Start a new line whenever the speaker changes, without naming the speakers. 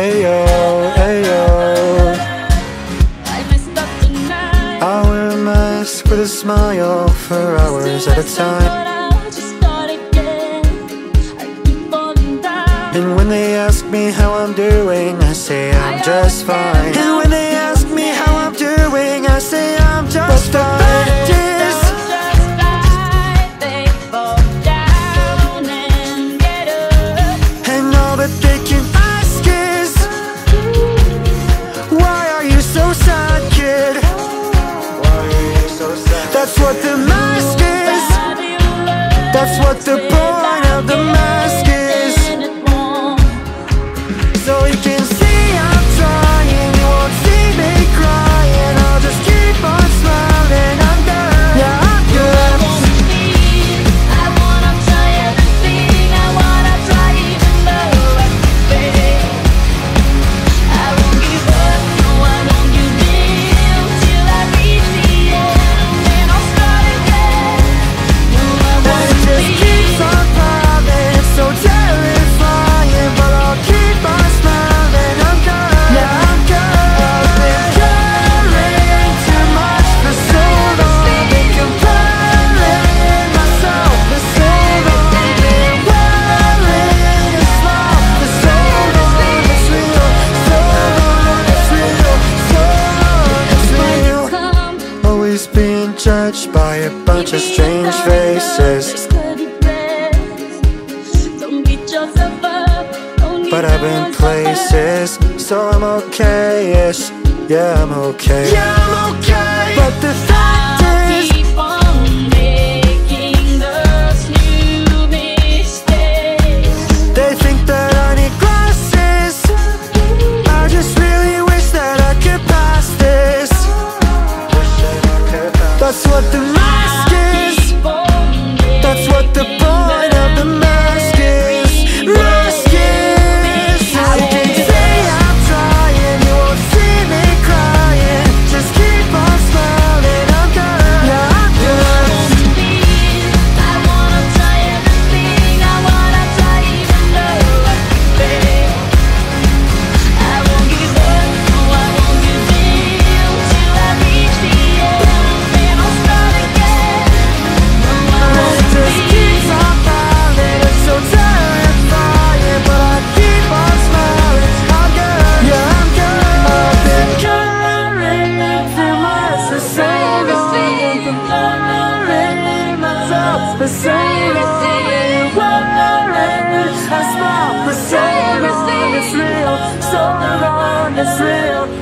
Ayo, ayo. I wear a mask with a smile for hours at a time. And when they ask me how I'm doing, I say I'm just fine. And when they ask me how I'm doing, I say I'm just fine. But the fact is, they fall down and get up. And all that they can ask is, why are you so sad, kid? Why are you so sad? That's what the mask is. That's what the point of the mask is. So you can see I'm trying, you won't see me crying. I'll just keep on smiling, I'm good, yeah, I'm good. I wanna try everything, I wanna try even though I fail. I won't give up, no I won't give in till I reach the end. And I'll start again, no I won't just keep on climbing. It's so terrifying, but I'll keep on smiling, I'm good, yeah, I'm good. I've been caring too much for so long. Been comparing myself for so long. Been wearing a smile for so long. It's real, so long, it's real, so long, it's real. Always being judged by a bunch of strange faces. But I've been places, so I'm okay-ish. Yeah, I'm okay. Yeah, I'm okay. But the fact is, keep on making those new mistakes. They think that I need glasses. I just really wish that I could pass this. That's what the mask is. That's what the point of the mask is. Mask is. I can say I'm trying, you won't see me crying. Just keep on smiling, I'm good, yeah, I'm good. I wanna try everything, I wanna try even though I fail. I won't give up, no I won't give in till I reach the end. And I'll start again, no I won't just keep on falling. It's so terrifying, but I keep on smiling, I'm good, yeah, I'm good. I've been caring too much for so long. Comparing myself for so long. Wondering, I smile for so long. It's real, so long, it's real.